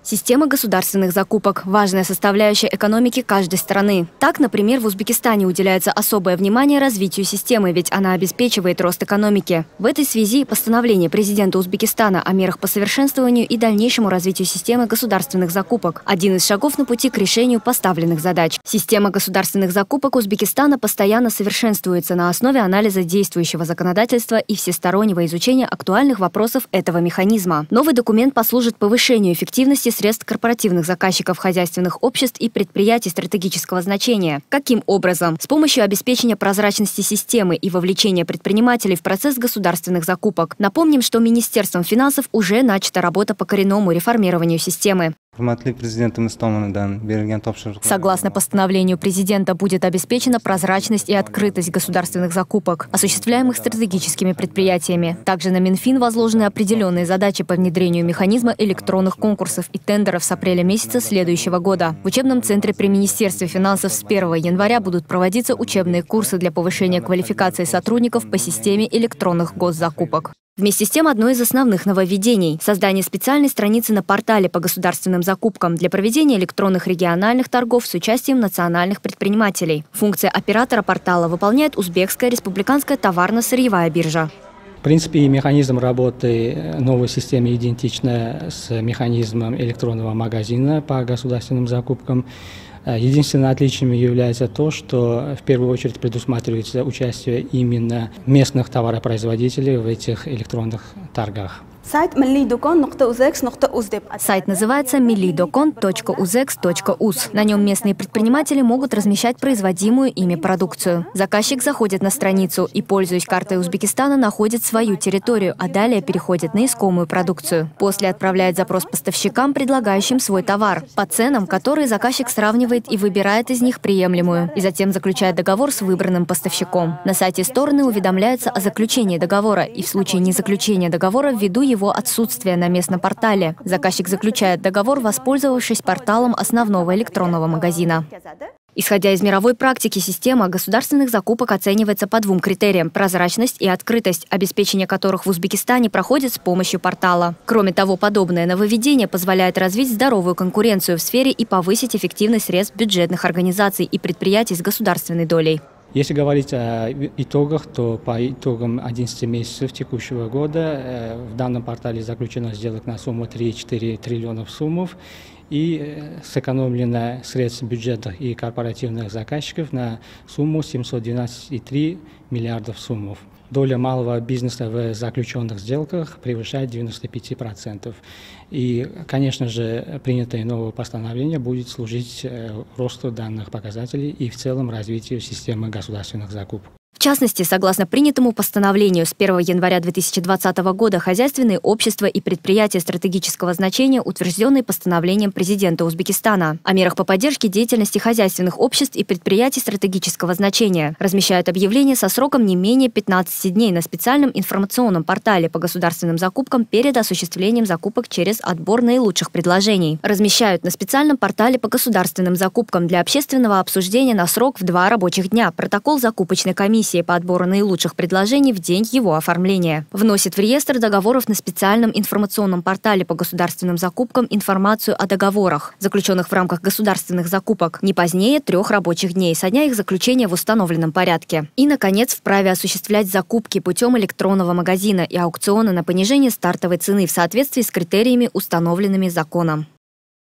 Система государственных закупок – важная составляющая экономики каждой страны. Так, например, в Узбекистане уделяется особое внимание развитию системы, ведь она обеспечивает рост экономики. В этой связи постановление президента Узбекистана о мерах по совершенствованию и дальнейшему развитию системы государственных закупок – один из шагов на пути к решению поставленных задач. Система государственных закупок Узбекистана постоянно совершенствуется на основе анализа действующего законодательства и всестороннего изучения актуальных вопросов этого механизма. Новый документ послужит повышению эффективности средств корпоративных заказчиков хозяйственных обществ и предприятий стратегического значения. Каким образом? С помощью обеспечения прозрачности системы и вовлечения предпринимателей в процесс государственных закупок. Напомним, что Министерством финансов уже начата работа по коренному реформированию системы. Согласно постановлению президента, будет обеспечена прозрачность и открытость государственных закупок, осуществляемых стратегическими предприятиями. Также на Минфин возложены определенные задачи по внедрению механизма электронных конкурсов и тендеров с апреля месяца следующего года. В учебном центре при Министерстве финансов с 1 января будут проводиться учебные курсы для повышения квалификации сотрудников по системе электронных госзакупок. Вместе с тем, одно из основных нововведений – создание специальной страницы на портале по государственным закупкам для проведения электронных региональных торгов с участием национальных предпринимателей. Функция оператора портала выполняет Узбекская республиканская товарно-сырьевая биржа. В принципе, механизм работы новой системы идентична с механизмом электронного магазина по государственным закупкам. Единственным отличием является то, что в первую очередь предусматривается участие именно местных товаропроизводителей в этих электронных торгах. Сайт называется millidokon.uzex.uz. На нем местные предприниматели могут размещать производимую ими продукцию. Заказчик заходит на страницу и, пользуясь картой Узбекистана, находит свою территорию, а далее переходит на искомую продукцию. После отправляет запрос поставщикам, предлагающим свой товар, по ценам, которые заказчик сравнивает и выбирает из них приемлемую, и затем заключает договор с выбранным поставщиком. На сайте стороны уведомляются о заключении договора, и в случае незаключения договора ввиду его отсутствия на местном портале. Заказчик заключает договор, воспользовавшись порталом основного электронного магазина. Исходя из мировой практики, система государственных закупок оценивается по двум критериям – прозрачность и открытость, обеспечение которых в Узбекистане проходит с помощью портала. Кроме того, подобное нововведение позволяет развить здоровую конкуренцию в сфере и повысить эффективность средств бюджетных организаций и предприятий с государственной долей. Если говорить о итогах, то по итогам 11 месяцев текущего года в данном портале заключено сделок на сумму 3,4 триллионов суммов и сэкономлено средств бюджетных и корпоративных заказчиков на сумму 712,3 миллиардов суммов. Доля малого бизнеса в заключенных сделках превышает 95%. И, конечно же, принятое новое постановление будет служить росту данных показателей и в целом развитию системы государственных закупок. В частности, согласно принятому постановлению, с 1 января 2020 года хозяйственные общества и предприятия стратегического значения, утвержденные постановлением президента Узбекистана о мерах по поддержке деятельности хозяйственных обществ и предприятий стратегического значения, размещают объявления со сроком не менее 15 дней на специальном информационном портале по государственным закупкам перед осуществлением закупок через отбор наилучших предложений. Размещают на специальном портале по государственным закупкам для общественного обсуждения на срок в 2 рабочих дня протокол закупочной комиссии по отбору наилучших предложений в день его оформления. Вносит в реестр договоров на специальном информационном портале по государственным закупкам информацию о договорах, заключенных в рамках государственных закупок, не позднее 3 рабочих дней со дня их заключения в установленном порядке. И, наконец, вправе осуществлять закупки путем электронного магазина и аукциона на понижение стартовой цены в соответствии с критериями, установленными законом.